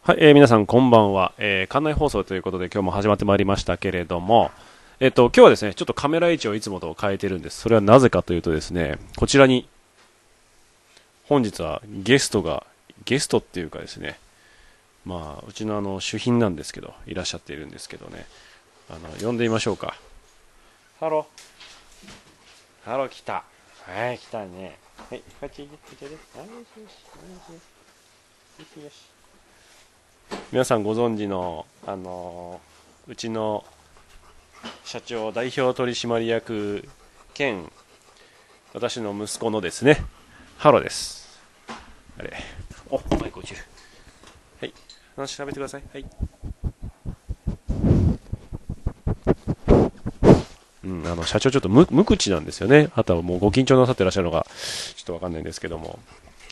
はい、皆さんこんばんは、館内放送ということで今日も始まってまいりましたけれども、今日はですね、ちょっとカメラ位置をいつもと変えてるんです。それはなぜかというとですね、こちらに本日はゲストっていうかですね、まあ、うちの主賓なんですけど、いらっしゃっているんですけどね、呼んでみましょうか。ハロー、ハロー来た。はい、来たね。はい、こっち行って、こっちで。はい、よしよし、よしよし。皆さんご存知の、うちの社長代表取締役兼私の息子のですね、ハロです。あれ、マイク落ちる。はい、話喋ってください。はい。社長ちょっと無口なんですよね。あとはもうご緊張なさってらっしゃるのがちょっとわかんないんですけども、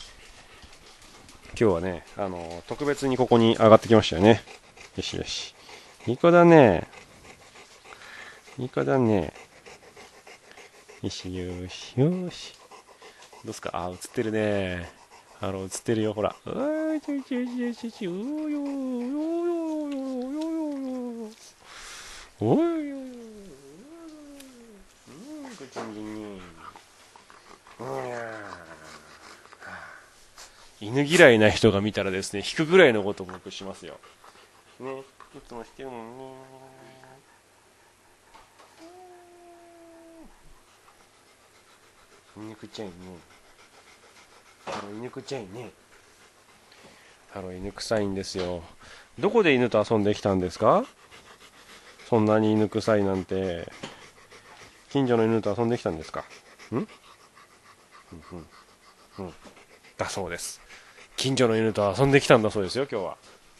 今日はね、特別にここに上がってきましたよね。よしよし。いい子だね。いい子だね。よしよしよし。どうすか？映ってるね。映ってるよ、ほら。うーちょちょちょちょちょ、うよよよよよよよ。おいよよ。こっちに。犬嫌いな人が見たらですね、引くぐらいのことを僕しますよ。ね、いつもしてるもんね。犬くちゃいね。犬くちゃいね。犬臭いんですよ。どこで犬と遊んできたんですか？そんなに犬臭いなんて。近所の犬と遊んできたんですか？んうんうん。だそうです。近所の犬と遊んできたんだそうですよ、今日は。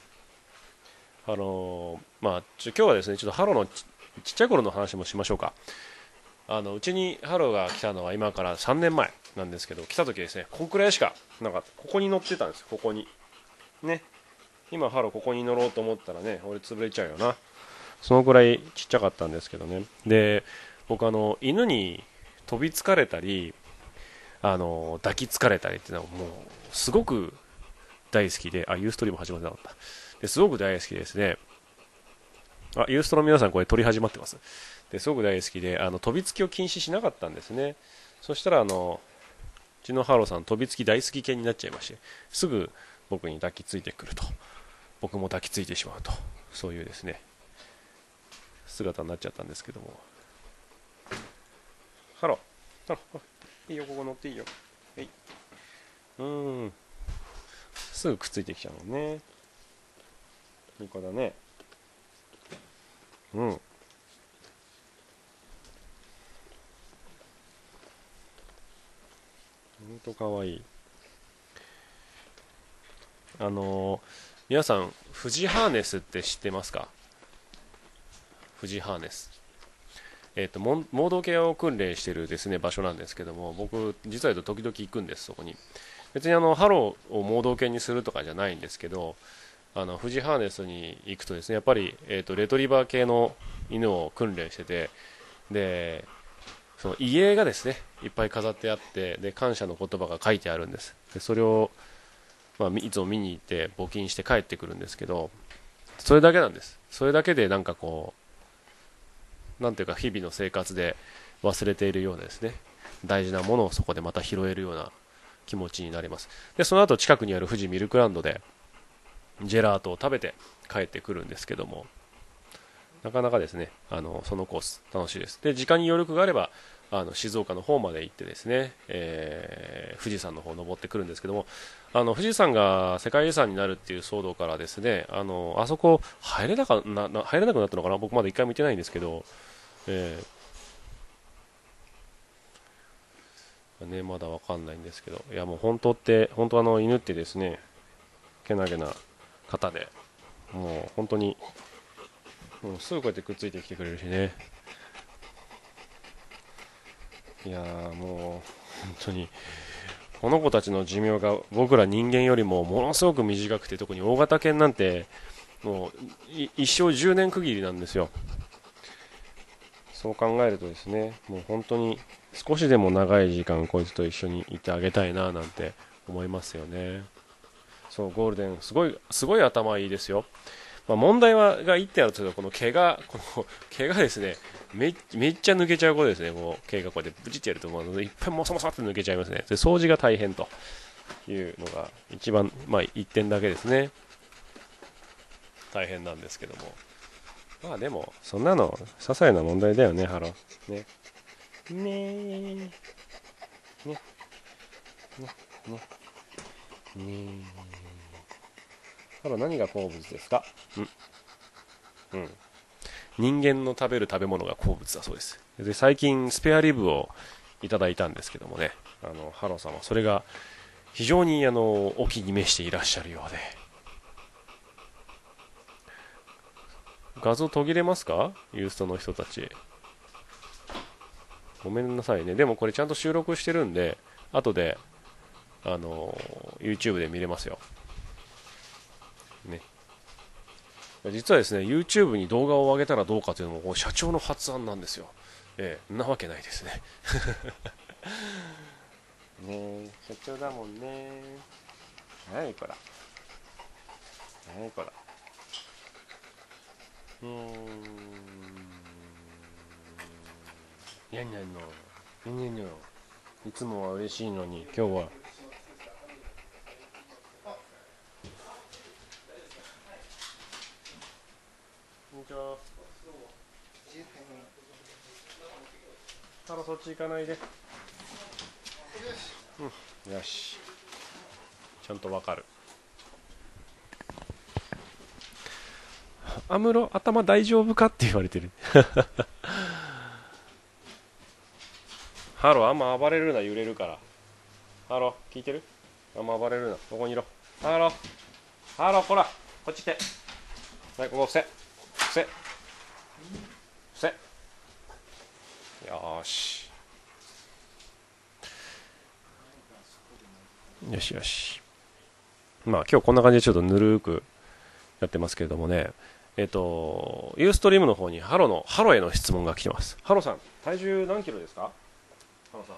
今日はですね、ちょっとハロのちっちゃい頃の話もしましょうか。うちにハロが来たのは今から3年前なんですけど、来た時ですね、こんくらいしか、なんか、ここに乗ってたんですよ、ここに。ね。今ハロここに乗ろうと思ったらね、俺潰れちゃうよな。そのくらいちっちゃかったんですけどね。で、僕犬に飛びつかれたり、抱きつかれたりっていうのはもう、すごく大好きで、ユーストリーム始まってなかった。ですごく大好きですね。ユーストの皆さんこれ撮り始まってます。ですごく大好きで、飛びつきを禁止しなかったんですね。そしたら、うちのハロさん飛びつき大好き系になっちゃいまして、すぐ僕に抱きついてくると。僕も抱きついてしまうと。そういうですね、姿になっちゃったんですけども。ハロいいよ、ここ乗っていいよ。はい。すぐくっついてきちゃうもんね。いい子だね。うん。ほんとかわいい。皆さん、富士ハーネスって知ってますか？富士ハーネス。盲導系を訓練しているですね、場所なんですけども、僕、実は言うと時々行くんです、そこに。別にハローを盲導犬にするとかじゃないんですけど、富士ハーネスに行くとですね、やっぱり、レトリバー系の犬を訓練してて、で、その遺影がですね、いっぱい飾ってあって、で、感謝の言葉が書いてあるんです。で、それを、いつも見に行って募金して帰ってくるんですけど、それだけなんです。それだけでなんかこう、なんていうか日々の生活で忘れているようなですね、大事なものをそこでまた拾えるような気持ちになります。で、その後近くにある富士ミルクランドでジェラートを食べて帰ってくるんですけども、なかなかですね、そのコース楽しいです。で、時間に余力があれば静岡の方まで行ってですね、富士山の方登ってくるんですけども、富士山が世界遺産になるっていう騒動からですね、あそこ入れなくなったのかな、僕まだ一回も行ってないんですけど、ね、まだわかんないんですけど、いやもう本当犬ってですね、けなげな方で、もう本当に、もうすぐこうやってくっついてきてくれるしね。いやーもう本当にこの子たちの寿命が僕ら人間よりもものすごく短くて、特に大型犬なんてもう一生10年区切りなんですよ。そう考えるとですね、もう本当に少しでも長い時間こいつと一緒にいてあげたいななんて思いますよね。 そう、ゴールデン、すごい頭いいですよ。まあ、問題が1点あると、この毛がですね、めっちゃ抜けちゃうことですね。こう毛がこうやってブチってやると、いっぱいもさもさって抜けちゃいますね。で、掃除が大変というのが一番、まあ、1点だけですね。大変なんですけども。まあでも、そんなの、些細な問題だよね、ハロ。ね。ねえ。ね。ね。ね。ねハロ、何が好物ですか？うん。人間の食べる食べ物が好物だそうです。で、最近、スペアリブをいただいたんですけどもね、ハロ様、それが非常にお気に召していらっしゃるようで。画像途切れますか？ユーストの人たち。ごめんなさいね。でもこれちゃんと収録してるんで、後で、YouTube で見れますよ。ね。実はですね、YouTube に動画を上げたらどうかというのも、社長の発案なんですよ。んなわけないですね。ねえ、社長だもんね。はいこら。はいこら。にゃんにゃんの。にゃんにゃんの。いつもは嬉しいのに、今日は。こんにちは。タロそっち行かないで。うん、よし。ちゃんとわかる。アムロ、頭大丈夫かって言われてる。ハロ、あんま暴れるな、揺れるから。ハロ、聞いてる？あんま暴れるな、ここにいろ。ハロ、ハロ、ほら、こっち来て。はい、ここ伏せ。伏せ。伏せ。よーし。よしよし。まあ今日こんな感じでちょっとぬるーくやってますけれどもね。ユーストリームの方にハロへの質問が来てます。ハロさん、体重何キロですか？ハロさん。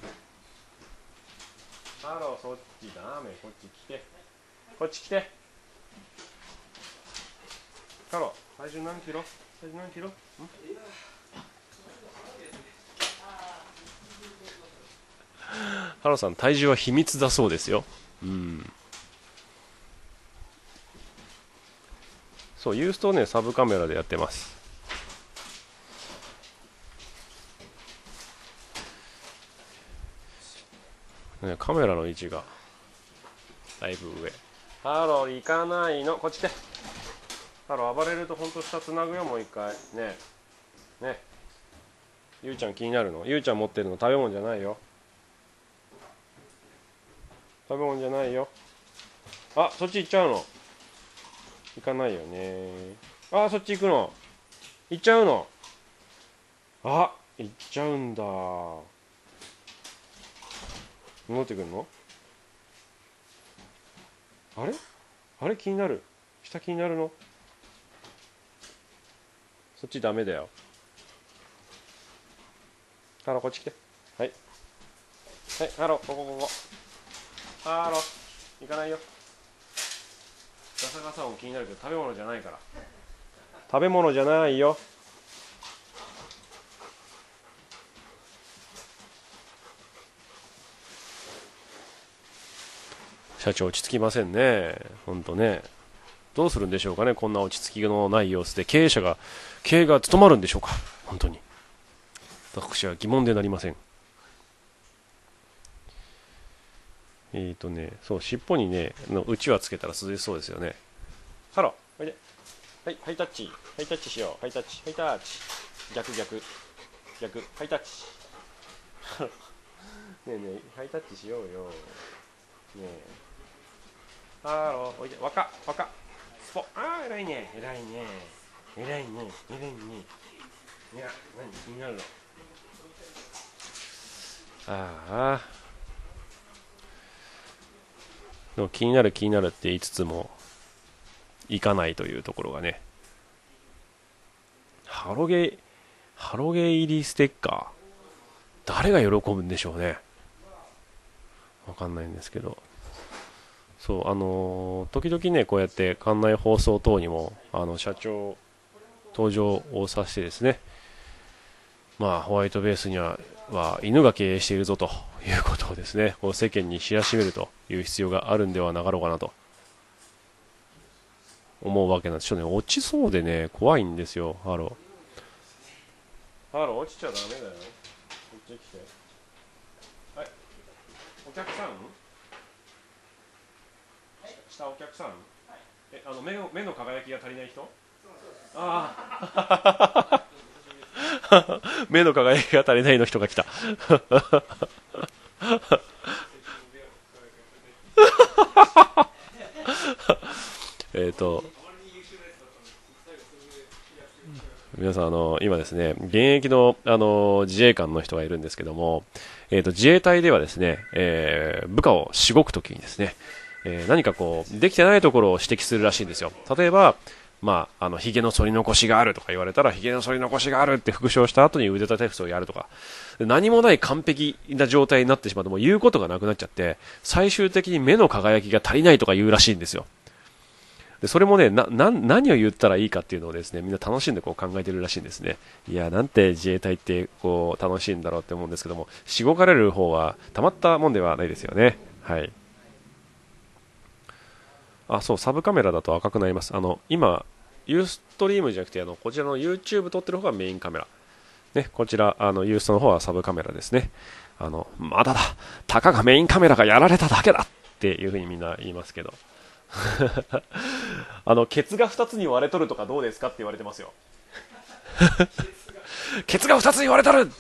ハロ、そっちダメ、こっち来て。こっち来て。ハロ、体重何キロ？体重何キロ？ハロさん、体重は秘密だそうですよ。うん。そう、ユーストね、サブカメラでやってます。ね、カメラの位置がだいぶ上。ハロー行かないの、こっち来て。ハロー暴れるとほんと下つなぐよ、もう一回ね。ね、ゆうちゃん気になるの？ゆうちゃん持ってるの食べ物じゃないよ。食べ物じゃないよ。あ、そっち行っちゃうの？行かないよね。あ、そっち行くの？行っちゃうの？あ、行っちゃうんだ。戻ってくるの？あれ？あれ気になる。下気になるの？そっちダメだよ。ハローこっち来て。はい。はい、ハロー、ここ。ハロー、行かないよ。ガサガサ音気になるけど食べ物じゃないから。食べ物じゃないよ。社長落ち着きませんね。ほんとね。どうするんでしょうかね、こんな落ち着きのない様子で経営が務まるんでしょうか、本当に。私は疑問でなりません。そう、尻尾にね、うちわつけたら涼しそうですよね。ハロー、おいで。はい、ハイタッチ。ハイタッチしよう。ハイタッチ。ハイタッチ。逆。ハイタッチ。ねえねえ、ハイタッチしようよ。ねえ。ハロー、おいで。若。スポ。あー、偉いね。いや、何気になるの？ああ。でも気になるって言いつつも、行かないというところがね。ハロゲー入りステッカー。誰が喜ぶんでしょうね。わかんないんですけど。 そう、時々ね、こうやって館内放送等にも、社長登場をさせてですね、まあ、ホワイトベースには犬が経営しているぞということをですね、こう世間に知らしめるという必要があるんではなかろうかなと思うわけなんです。ちょっとね、落ちそうでね、怖いんですよ、ハロー。ハロー、落ちちゃダメだよ。こっち来て。はい、お客さん下お客さん目の輝きが足りない人。ああ目の輝きが足りないの人が来たえっと皆さん今ですね現役の自衛官の人がいるんですけども、自衛隊ではですね、部下をしごくときにですね、何かこうできてないところを指摘するらしいんですよ。例えばヒゲの反り残しがあるとか言われたら、ヒゲの反り残しがあるって復唱した後に腕立て伏せをやるとか、何もない完璧な状態になってしまうともう言うことがなくなっちゃって、最終的に目の輝きが足りないとか言うらしいんですよ。でそれもね、何を言ったらいいかっていうのをですね、みんな楽しんでこう考えてるらしいんですね。いや、なんて自衛隊ってこう楽しいんだろうって思うんですけども、しごかれる方はたまったもんではないですよね。はい。そう、サブカメラだと赤くなります。今、ユーストリームじゃなくて、こちらの YouTube 撮ってる方がメインカメラ。ね、こちら、ユーストの方はサブカメラですね。まだだ、たかがメインカメラがやられただけだっていう風にみんな言いますけど。ケツが2つに割れとるとかどうですかって言われてますよ。ケツが2つに割れとる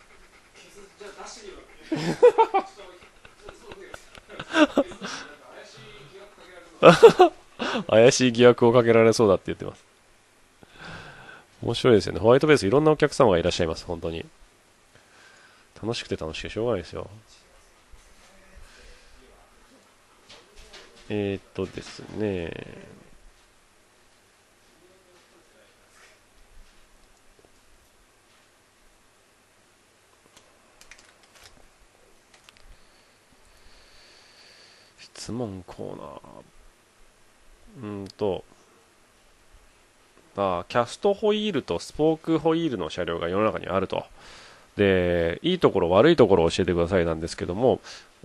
怪しい疑惑をかけられそうだって言ってます。面白いですよね。ホワイトベースいろんなお客様がいらっしゃいます。本当に楽しくて楽しくてしょうがないですよ。ですね、質問コーナー、キャストホイールとスポークホイールの車両が世の中にあると。で、いいところ悪いところを教えてくださいなんですけども、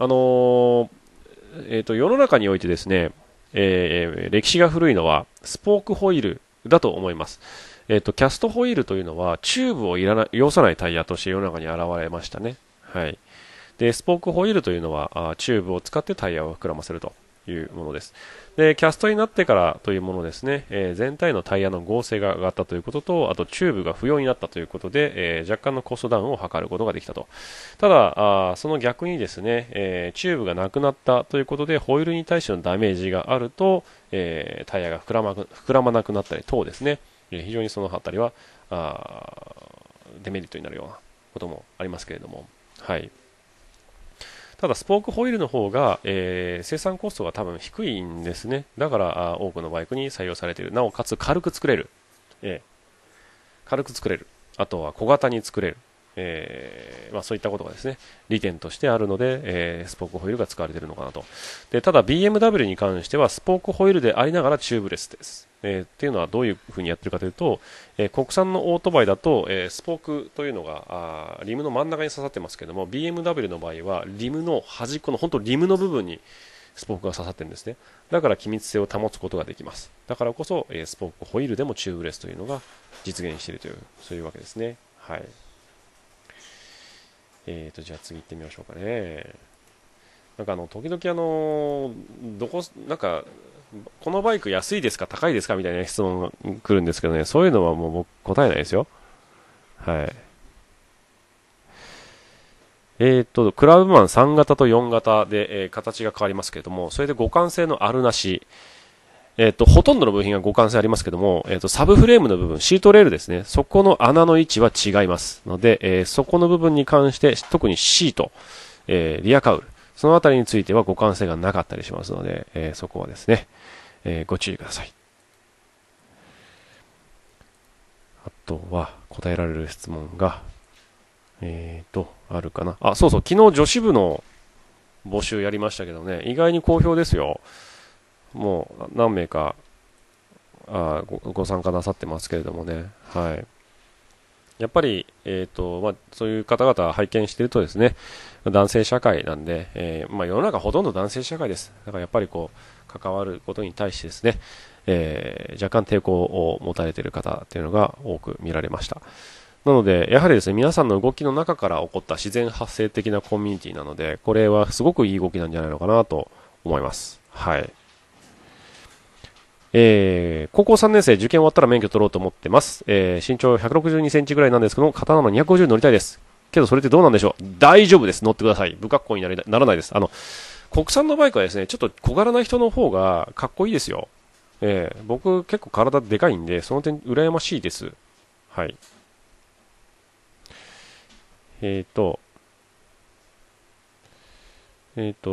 世の中においてですね、歴史が古いのはスポークホイールだと思います。キャストホイールというのはチューブを要さないタイヤとして世の中に現れましたね。はい。で、スポークホイールというのはチューブを使ってタイヤを膨らませるというものです。で、キャストになってからというものですね、全体のタイヤの合成が上がったということと、あとチューブが不要になったということで、若干のコストダウンを図ることができたと。ただ、その逆にですね、チューブがなくなったということで、ホイールに対してのダメージがあると、タイヤが膨らまなくなったり等ですね、非常にそのあたりはデメリットになるようなこともありますけれども、はい。ただスポークホイールの方が、生産コストが多分低いんですね。だから多くのバイクに採用されている。なおかつ軽く作れる、軽く作れる、あとは小型に作れる、そういったことがですね利点としてあるので、スポークホイールが使われているのかなと。でただ BMW に関してはスポークホイールでありながらチューブレスです。っていうのはどういうふうにやってるかというと、国産のオートバイだと、スポークというのがリムの真ん中に刺さってますけども、 BMW の場合はリムの端っこの本当リムの部分にスポークが刺さってるんですね。だから機密性を保つことができます。だからこそ、スポークホイールでもチューブレスというのが実現しているという、そういうわけですね。はい。じゃあ次行ってみましょうかね。なんか時々なんかこのバイク安いですか高いですかみたいな質問が来るんですけどね、そういうのはもう僕答えないですよ。はい。クラウマン3型と4型で、形が変わりますけれども、それで互換性のあるなし、ほとんどの部品が互換性ありますけども、サブフレームの部分、シートレールですね、そこの穴の位置は違いますので、そこの部分に関して、特にシート、リアカウル、そのあたりについては互換性がなかったりしますので、そこはですね、ご注意ください。あとは、答えられる質問が、あるかな。そうそう、昨日女子部の募集やりましたけどね、意外に好評ですよ。 もう何名かご参加なさってますけれどもね、はい、やっぱり、そういう方々拝見しているとですね、男性社会なんで、世の中ほとんど男性社会です。だからやっぱり関わることに対してですね、若干抵抗を持たれている方っていうのが多く見られました。なので、やはりですね、皆さんの動きの中から起こった自然発生的なコミュニティなので、これはすごくいい動きなんじゃないのかなと思います。はい。高校3年生、受験終わったら免許取ろうと思ってます。身長162センチぐらいなんですけど、刀の250乗りたいです。けどそれってどうなんでしょう。大丈夫です。乗ってください。不格好にならないです。国産のバイクはですね、ちょっと小柄な人の方がかっこいいですよ。僕結構体でかいんで、その点羨ましいです。はい。えっ、と、えっ、と、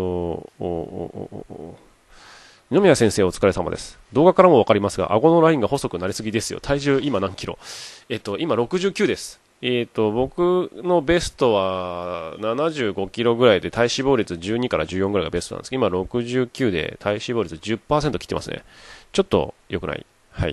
二宮先生お疲れ様です。動画からもわかりますが、顎のラインが細くなりすぎですよ。体重今何キロ？今69です。僕のベストは75キロぐらいで体脂肪率12から14ぐらいがベストなんですけど、今69で体脂肪率10%切ってますね。ちょっと良くない。はい。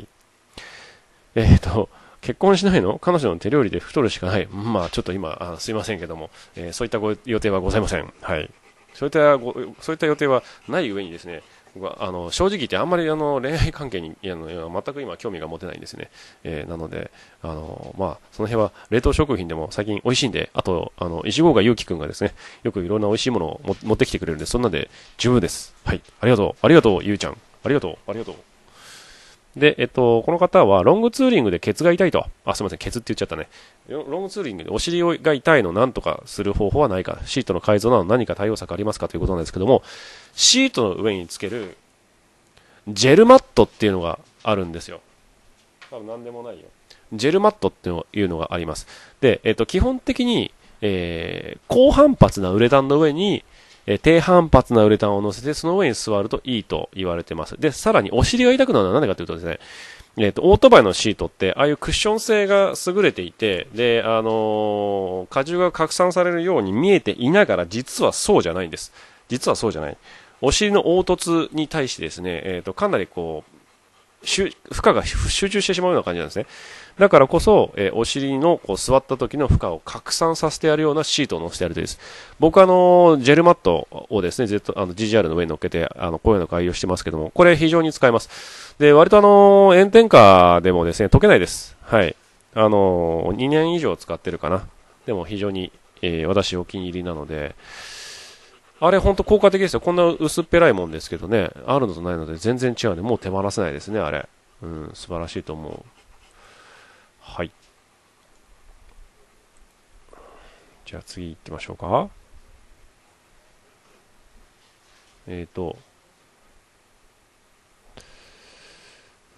結婚しないの？彼女の手料理で太るしかない。まあちょっと今、すいませんけども、そういった予定はございません。はい。そういった予定はない上にですね、僕は正直言ってあんまり恋愛関係に全く今興味が持てないんですね。なので、その辺は冷凍食品でも最近美味しいんで、あと、石郷がゆうきくんがですね、よくいろんな美味しいものを持ってきてくれるんで、そんなんで十分です。はい。ありがとう。ありがとう、ゆうちゃん。ありがとう。ありがとう。で、この方はロングツーリングでケツが痛いと。すみません、ケツって言っちゃったね。ロングツーリングでお尻が痛いのを何とかする方法はないか、シートの改造など何か対応策ありますかということなんですけども、シートの上につけるジェルマットっていうのがあるんですよ。多分何でもないよ。ジェルマットっていうのがあります。で、基本的に、高反発なウレタンの上に低反発なウレタンを乗せてその上に座るといいと言われてます。で、さらにお尻が痛くなるのは何でかというとですね、オートバイのシートってああいうクッション性が優れていて、で、荷重が拡散されるように見えていながら実はそうじゃないんです。実はそうじゃない。お尻の凹凸に対してですね、かなり負荷が集中してしまうような感じなんですね。だからこそ、お尻の座った時の負荷を拡散させてやるようなシートを乗せてやるといいです。僕はジェルマットをですね、GGR の上に乗っけて、こういうのを愛用してますけども、これ非常に使えます。で、割と炎天下でもですね、溶けないです。はい。2年以上使ってるかな。でも非常に、私お気に入りなので、あれ本当効果的ですよ。こんな薄っぺらいもんですけどね、あるのとないので全然違うんで、もう手放せないですね、あれ。うん、素晴らしいと思う。はい。じゃあ次行ってみましょうか。えーと、うん、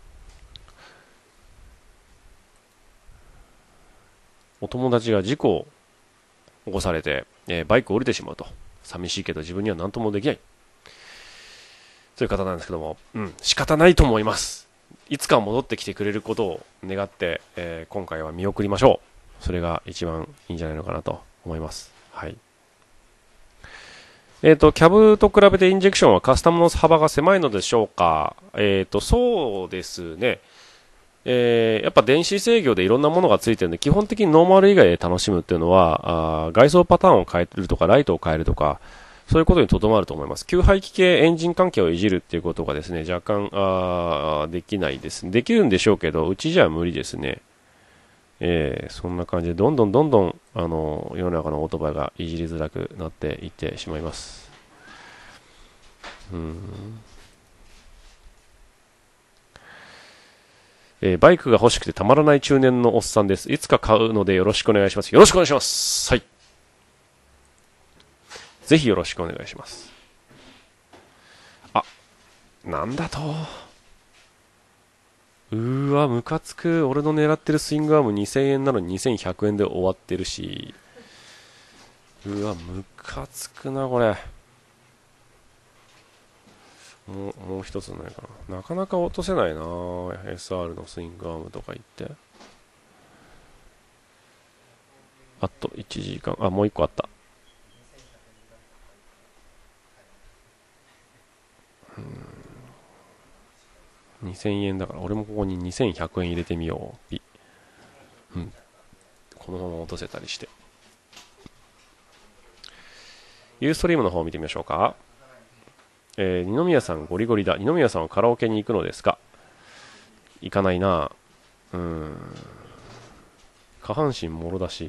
お友達が事故を起こされて、バイクを降りてしまうと。寂しいけど自分には何ともできない。という方なんですけども、仕方ないと思います。いつか戻ってきてくれることを願って、今回は見送りましょう。それが一番いいんじゃないのかなと思います。はい。キャブと比べてインジェクションはカスタムの幅が狭いのでしょうか？そうですね。やっぱ電子制御でいろんなものがついてるんで、基本的にノーマル以外で楽しむっていうのは、外装パターンを変えるとか、ライトを変えるとか、そういうことにとどまると思います。給排気系エンジン関係をいじるっていうことがですね、若干、できないです。できるんでしょうけど、うちじゃ無理ですね。そんな感じで、どんどんどんどん、世の中のオートバイがいじりづらくなっていってしまいます。バイクが欲しくてたまらない中年のおっさんです。いつか買うのでよろしくお願いします。よろしくお願いします。はい。ぜひよろしくお願いします。あ、なんだと。わ、ムカつく。俺の狙ってるスイングアーム2000円なのに2100円で終わってるし。わ、ムカつくな、これ。もう一つないかな。なかなか落とせないな SR のスイングアームとか言って。あと1時間。もう一個あった。 2000円だから、俺もここに2100円入れてみよう。うん。このまま落とせたりして。ユーストリームの方を見てみましょうか。二宮さんゴリゴリだ。二宮さんはカラオケに行くのですか？行かないな。下半身もろだし。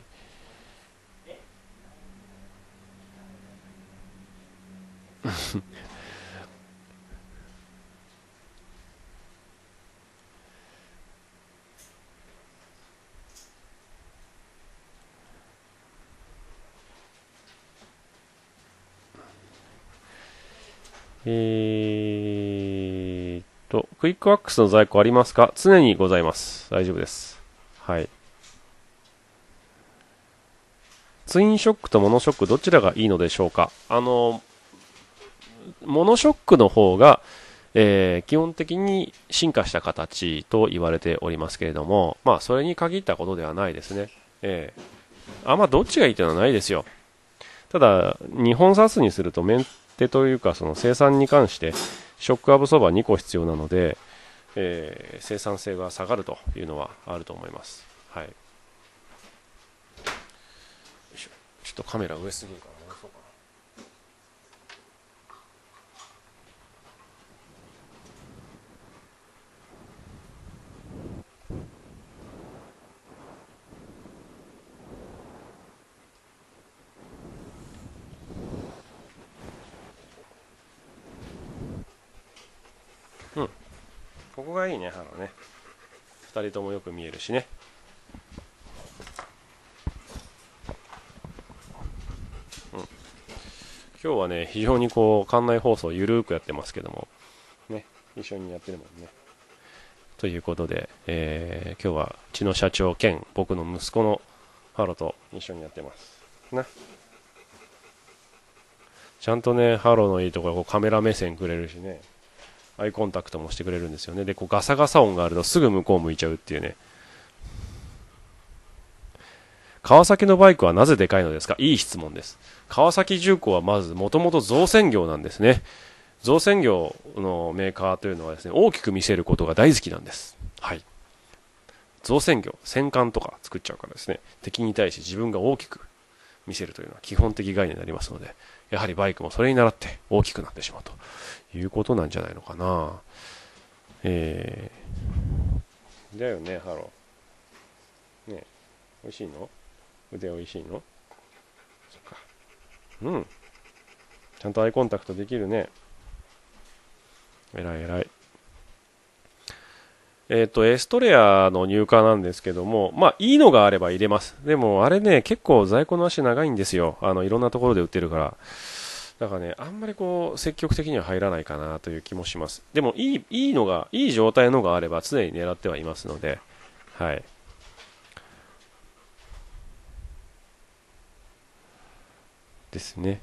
クイックワックスの在庫ありますか？常にございます。大丈夫です。はい。ツインショックとモノショックどちらがいいのでしょうか？モノショックの方が、基本的に進化した形と言われておりますけれども、まあそれに限ったことではないですね。どっちがいいというのはないですよ。ただ、日本サスにするとメンテというかその生産に関してショックアブソーバー2個必要なので、生産性が下がるというのはあると思います。はい。ちょっとカメラ上すぎるから戻そうかな。ここがいいね、ハロね。2人ともよく見えるしね。今日はね、非常にこう館内放送ゆるーくやってますけどもね、一緒にやってるもんね。ということで、今日はうちの社長兼僕の息子のハロと一緒にやってますな。ちゃんとね、ハロのいいところはこうカメラ目線くれるしね、アイコンタクトもしてくれるんですよね。で、こうガサガサ音があるとすぐ向こう向いちゃうっていうね。川崎のバイクはなぜでかいのですか？いい質問です。川崎重工はまずもともと造船業なんですね。造船業のメーカーというのはですね、大きく見せることが大好きなんです。はい。造船業、戦艦とか作っちゃうからですね、敵に対して自分が大きく見せるというのは基本的概念になりますので、やはりバイクもそれに倣って大きくなってしまうということなんじゃないのかな。だよね、ハロー。ね、美味しいの？腕美味しいの？そっか。うん。ちゃんとアイコンタクトできるね。えらいえらい。エストレアの入荷なんですけども、まあ、いいのがあれば入れます。でも、あれね、結構在庫の足長いんですよ。いろんなところで売ってるから。だからね、あんまりこう、積極的には入らないかなという気もします。でも、いい状態のがあれば常に狙ってはいますので、はい。ですね。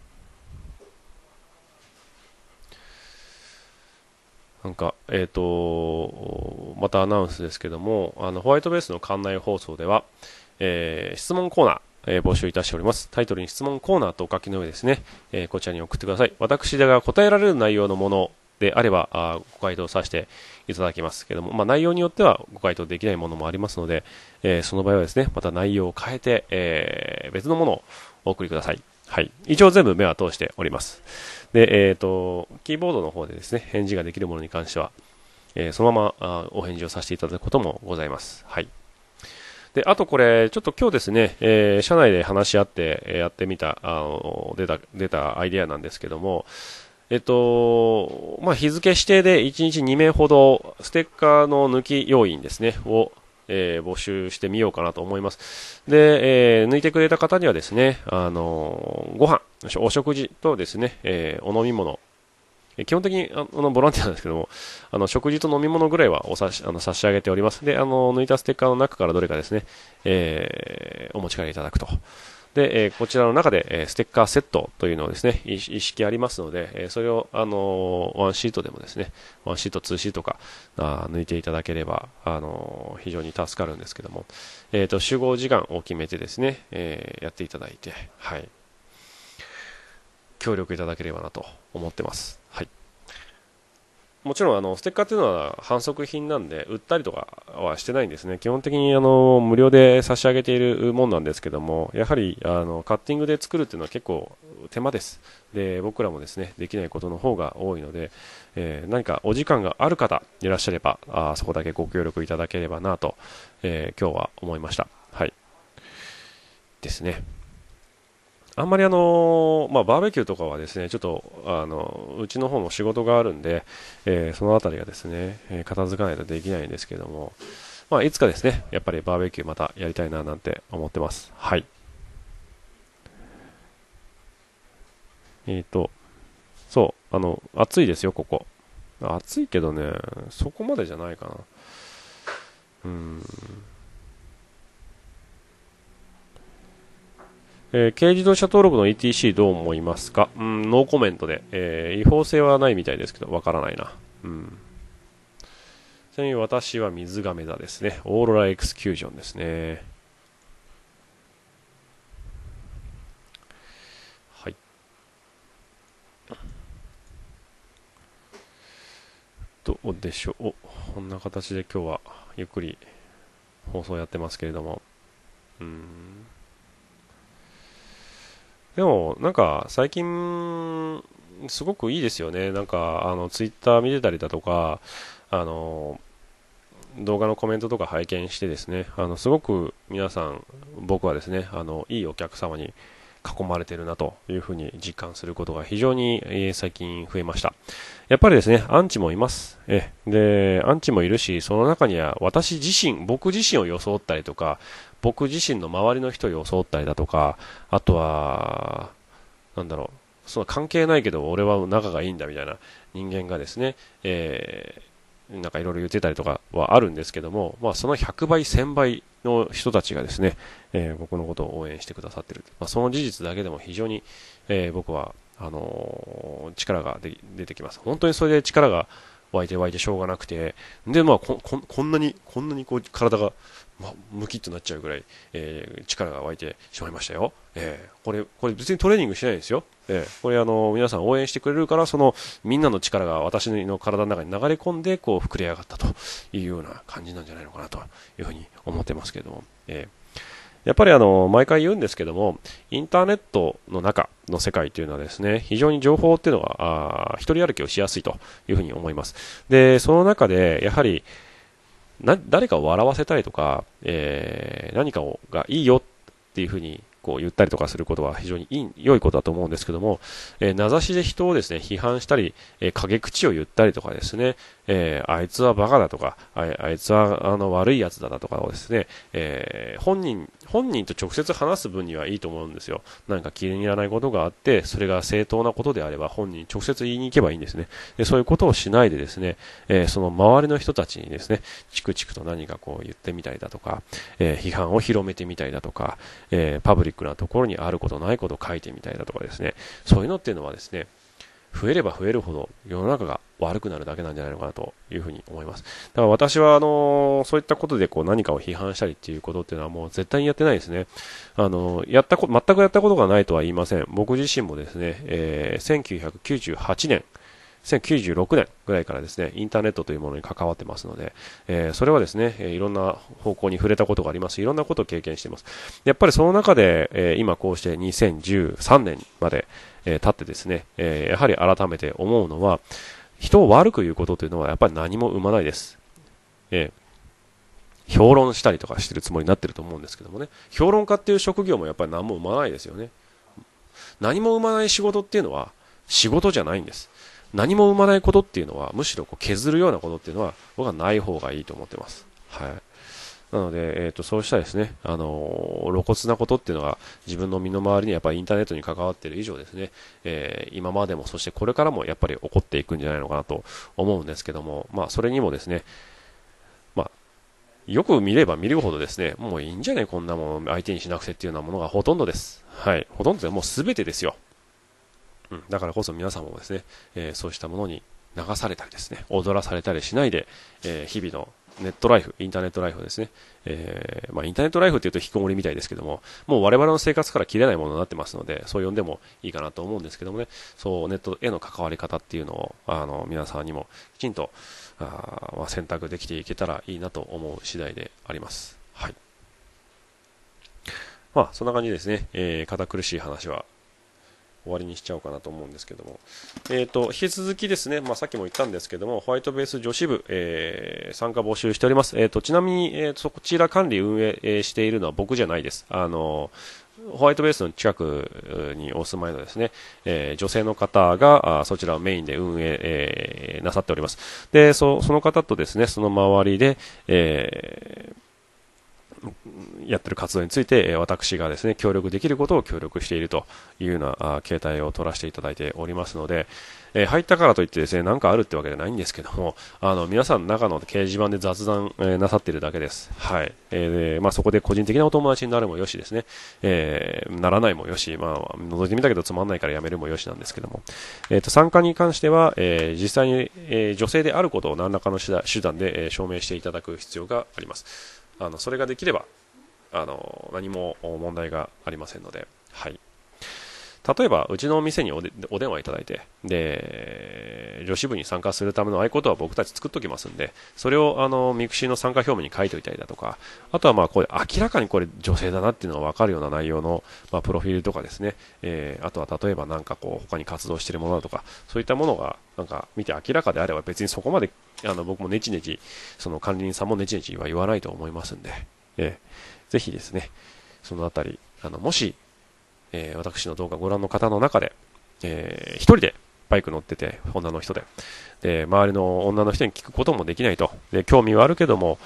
なんか、またアナウンスですけども、ホワイトベースの館内放送では、質問コーナー、募集いたしております。タイトルに質問コーナーとお書きの上ですね、こちらに送ってください。私が答えられる内容のものであれば、ご回答させていただきますけども、まあ、内容によってはご回答できないものもありますので、その場合はですね、また内容を変えて、別のものをお送りください。はい。一応全部目は通しております。で、キーボードの方でですね、返事ができるものに関しては、そのままお返事をさせていただくこともございます。はい。で、あとこれ、ちょっと今日ですね、社内で話し合って、やってみた、出たアイデアなんですけども、まあ、日付指定で1日2名ほど、ステッカーの抜き要員ですね、を、募集してみようかなと思います。で、抜いてくれた方にはですね、ご飯、お食事とですね、お飲み物、基本的にボランティアなんですけども、食事と飲み物ぐらいは差し上げております。で、抜いたステッカーの中からどれかですね、お持ち帰りいただくと。で、こちらの中で、ステッカーセットというのをですね、一式ありますので、それを、ワンシートでもですね、ワンシート、ツーシートか、抜いていただければ、非常に助かるんですけども、集合時間を決めてですね、やっていただいて、はい。協力いただければなと思ってます。はい。 もちろんステッカーっていうのは販促品なんで売ったりとかはしてないんですね。基本的に無料で差し上げているもんなんですけども、やはりカッティングで作るっていうのは結構手間です。で、僕らもですねできないことの方が多いので、何かお時間がある方いらっしゃればそこだけご協力いただければなと、今日は思いました。はいですね。あんまりバーベキューとかはですね、ちょっとうちの方も仕事があるんで、そのあたりがですね、片付かないとできないんですけども、いつかですね、やっぱりバーベキューまたやりたいななんて思ってます。はい。そう、暑いですよ、ここ。暑いけどね、そこまでじゃないかな。軽自動車登録の ETC どう思いますか？ノーコメントで、違法性はないみたいですけど、わからないな。ちなみに私は水亀座ですね。オーロラエクスキュージョンですね。はい。どうでしょう。こんな形で今日はゆっくり放送やってますけれども。でも、なんか最近、すごくいいですよね。なんか、ツイッター見てたりだとか、あの、動画のコメントとか拝見してですね、すごく皆さん、僕はですね、いいお客様に囲まれているなというふうに実感することが非常に、最近増えました。やっぱりですね、アンチもいます。で、アンチもいるし、その中には僕自身を装ったりとか、僕自身の周りの人を装ったりだとか、あとは、なんだろう、その関係ないけど俺は仲がいいんだみたいな人間がですね、なんかいろいろ言ってたりとかはあるんですけども、その100倍、1000倍の人たちがですね、僕のことを応援してくださっている。その事実だけでも非常に、僕は、力が出てきます。本当にそれで力が湧いてしょうがなくて、で、こんなにこう体が、ムキッとなっちゃうぐらい、力が湧いてしまいましたよ。これ別にトレーニングしてないですよ。これ皆さん応援してくれるから、そのみんなの力が私の体の中に流れ込んで、こう膨れ上がったというような感じなんじゃないのかなというふうに思ってますけれども。やっぱり毎回言うんですけども、インターネットの中の世界というのはですね、非常に情報っていうのは、一人歩きをしやすいというふうに思います。で、その中で、やはり、誰かを笑わせたりとか、何かがいいよっていうふうにこう言ったりとかすることは非常に良いことだと思うんですけども、名指しで人をですね批判したり、陰口を言ったりとかですね、あいつはバカだとか、あいつは悪いやつだとかをですね、本人と直接話す分にはいいと思うんですよ。なんか気に入らないことがあって、それが正当なことであれば本人に直接言いに行けばいいんですね。でそういうことをしないでですね、その周りの人たちにですね、チクチクと何かこう言ってみたりだとか、批判を広めてみたりだとか、パブリックなところにあることないことを書いてみたりだとかですね、そういうのっていうのはですね、増えれば増えるほど世の中が悪くなるだけなんじゃないのかなというふうに思います。だから私はそういったことでこう何かを批判したりっていうことっていうのはもう絶対にやってないですね。全くやったことがないとは言いません。僕自身もですね、1998年1996年ぐらいからですね、インターネットというものに関わってますので、それはですね、いろんな方向に触れたことがあります。いろんなことを経験しています。やっぱりその中で、今こうして2013年まで、経ってですね、やはり改めて思うのは、人を悪く言うことというのはやっぱり何も生まないです。評論したりとかしてるつもりになってると思うんですけどもね、評論家っていう職業もやっぱり何も生まないですよね。何も生まない仕事っていうのは仕事じゃないんです。何も生まないことっていうのはむしろこう削るようなことっていうのは僕はない方がいいと思ってます。はい。なので、そうしたですね、露骨なことっていうのが自分の身の回りにやっぱりインターネットに関わっている以上ですね、今までもそしてこれからもやっぱり起こっていくんじゃないのかなと思うんですけども、それにもですね、よく見れば見るほどですね、もういいんじゃないこんなもの相手にしなくてっていうようなものがほとんどです。はい。ほとんどでもう全てですよ。だからこそ皆さんもですね、そうしたものに流されたりですね、踊らされたりしないで、日々のネットライフ、インターネットライフですね。インターネットライフっていうと引きこもりみたいですけども、もう我々の生活から切れないものになってますので、そう呼んでもいいかなと思うんですけどもね、そう、ネットへの関わり方っていうのを、皆さんにもきちんと、選択できていけたらいいなと思う次第であります。はい。そんな感じですね。堅苦しい話は終わりにしちゃおうかなと思うんですけども、引き続きですね、さっきも言ったんですけども、ホワイトベース女子部、参加募集しております。ちなみに、そちら管理運営、しているのは僕じゃないです。ホワイトベースの近くにお住まいのですね、女性の方がそちらをメインで運営、なさっております。で、その方とですね、その周りで、やってる活動について、私がですね、協力できることを協力しているというような形態を取らせていただいておりますので、入ったからといってですね、なんかあるってわけじゃないんですけども、皆さんの中の掲示板で雑談、なさっているだけです。はい。そこで個人的なお友達になるもよしですね、ならないもよし、覗いてみたけどつまんないからやめるもよしなんですけども、参加に関しては、実際に、女性であることを何らかの手段で、証明していただく必要があります。それができれば何も問題がありませんので、はい。例えばうちのお店にお電話いただいて、で女子部に参加するための合言葉は僕たち作っときますんで、それをミクシーの参加表明に書いておいたりだとか、あとはこれ明らかにこれ女性だなっていうのが分かるような内容の、プロフィールとかですね、あとは例えば他に活動しているものだとか、そういったものが見て明らかであれば、別にそこまで僕もネチネチ、その管理人さんもネチネチは言わないと思いますんで、ぜひですね、そのあたりもし、私の動画をご覧の方の中で、一人でバイク乗ってて、女の人で、周りの女の人に聞くこともできないと、で興味はあるけども、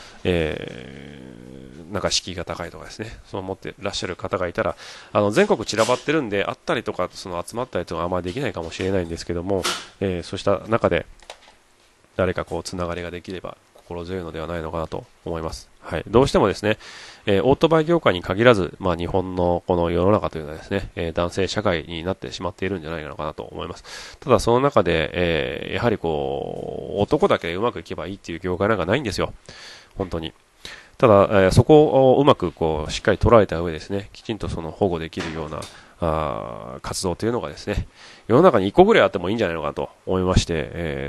敷居が高いとかですね、そう思ってらっしゃる方がいたら、全国散らばってるんで、会ったりとか集まったりとかあまりできないかもしれないんですけども、そうした中で誰かつながりができれば心強いのではないのかなと思います。はい。どうしてもですね、オートバイ業界に限らず、日本のこの世の中というのはですね、男性社会になってしまっているんじゃないのかなと思います。ただその中で、やはり男だけでうまくいけばいいっていう業界なんかないんですよ。本当に。ただ、そこをうまくしっかり捉えた上ですね、きちんと保護できるような活動というのがですね、世の中に1個ぐらいあってもいいんじゃないのかと思いまして、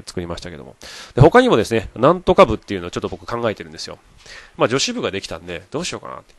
作りましたけども。で、他にもですね、なんとか部っていうのをちょっと僕考えてるんですよ。女子部ができたんで、どうしようかなって。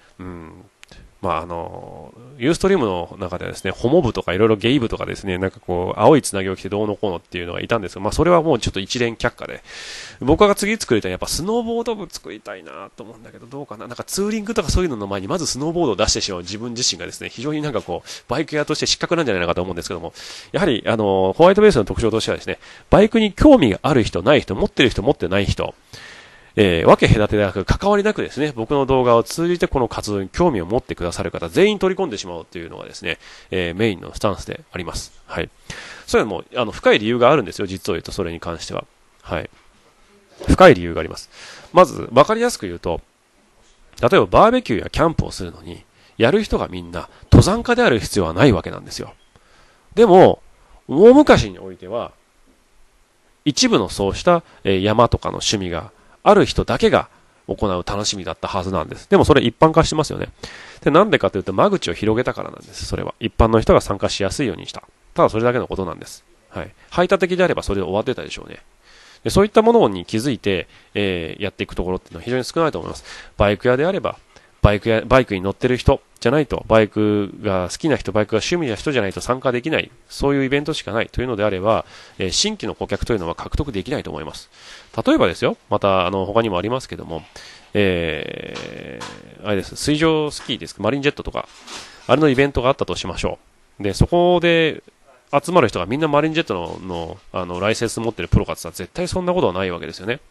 ユーストリームの中ではですね、ホモ部とかいろいろゲイ部とかですね、青いつなぎを着てどうのこうのっていうのがいたんですが、それはもうちょっと一連却下で、僕が次作りたいやっぱスノーボード部作りたいなと思うんだけど、どうかな。ツーリングとかそういうのの前にまずスノーボードを出してしまう自分自身がですね、非常にバイク屋として失格なんじゃないかと思うんですけども、やはり、ホワイトベースの特徴としてはですね、バイクに興味がある人、ない人、持ってる人、持ってない人、分け隔てなく関わりなくですね、僕の動画を通じてこの活動に興味を持ってくださる方全員取り込んでしまおうというのがですね、メインのスタンスであります。はい。それも深い理由があるんですよ、実を言うと。それに関しては、はい、深い理由があります。まず分かりやすく言うと、例えばバーベキューやキャンプをするのにやる人がみんな登山家である必要はないわけなんですよ。でも大昔においては一部のそうした、山とかの趣味がある人だけが行う楽しみだったはずなんです。でもそれ一般化してますよね。で、なんでかというと間口を広げたからなんです。それは一般の人が参加しやすいようにした。ただそれだけのことなんです。はい。排他的であればそれで終わってたでしょうね。で、そういったものに気づいて、やっていくところっていうのは非常に少ないと思います。バイク屋であればバイクに乗ってる人じゃないと、バイクが好きな人、バイクが趣味な人じゃないと参加できない、そういうイベントしかないというのであれば、新規の顧客というのは獲得できないと思います。例えばですよ、また他にもありますけども、あれです、水上スキーですか、マリンジェットとか、あれのイベントがあったとしましょう。で、そこで集まる人がみんなマリンジェットのライセンス持ってるプロかって言ったら絶対そんなことはないわけですよね。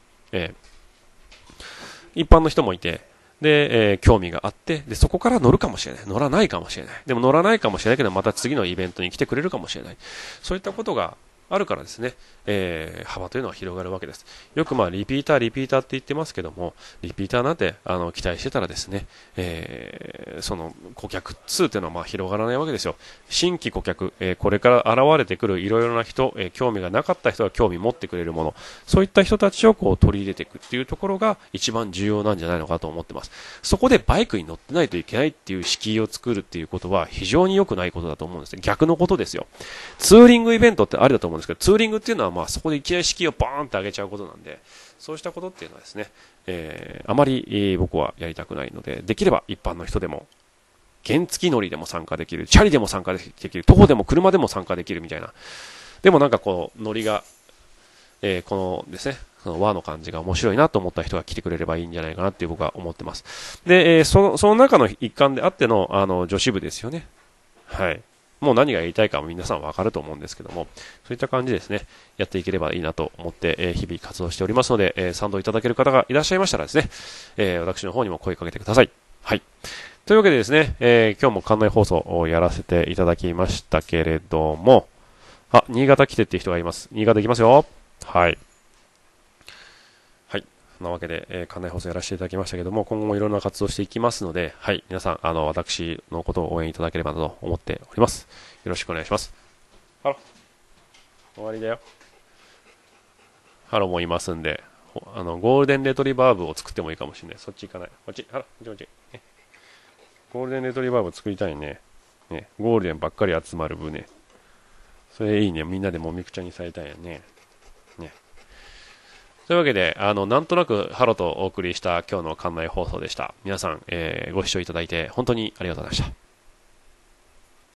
一般の人もいて、で、興味があって、で、そこから乗るかもしれない。乗らないかもしれない。でも乗らないかもしれないけど、また次のイベントに来てくれるかもしれない。そういったことがあるからですね、幅というのは広がるわけです。よくリピーターって言ってますけども、リピーターなんて期待してたらですね、その顧客数というのは広がらないわけですよ。新規顧客、これから現れてくるいろいろな人、興味がなかった人が興味持ってくれるもの、そういった人たちをこう取り入れていくっていうところが一番重要なんじゃないのかと思ってます。そこでバイクに乗ってないといけないっていう敷居を作るっていうことは非常に良くないことだと思うんですね。逆のことですよ。ツーリングイベントってありだと思うんですけど、ツーリングっていうのはそこでいきなり敷居をバーンって上げちゃうことなんで、そうしたことっていうのはですね、あまり、僕はやりたくないので、できれば一般の人でも原付乗りでも参加できる、チャリでも参加できる、徒歩でも車でも参加できるみたいな。でもなんかこう、ノリが、このですね、その和の感じが面白いなと思った人が来てくれればいいんじゃないかなって僕は思ってます。で、その中の一環であっての、女子部ですよね。はい。もう何が言いたいかも皆さんわかると思うんですけども、そういった感じですね、やっていければいいなと思って、日々活動しておりますので、賛同いただける方がいらっしゃいましたらですね、私の方にも声かけてください。はい。というわけでですね、今日も館内放送をやらせていただきましたけれども、新潟来てっていう人がいます。新潟行きますよ。はい。はい。そんなわけで、館内放送やらせていただきましたけども、今後もいろんな活動していきますので、はい。皆さん、私のことを応援いただければなと思っております。よろしくお願いします。ハロ。終わりだよ。ハロもいますんで、ゴールデンレトリバー部を作ってもいいかもしれない。そっち行かない。こっち、ハロ、こっち。ゴールデンレトリバー部作りたいね。ね、ゴールデンばっかり集まる部ね。それいいね。みんなでもみくちゃにされたいよね。ね。というわけで、なんとなくハロとお送りした今日の館内放送でした。皆さん、ご視聴いただいて本当にありがとうございました。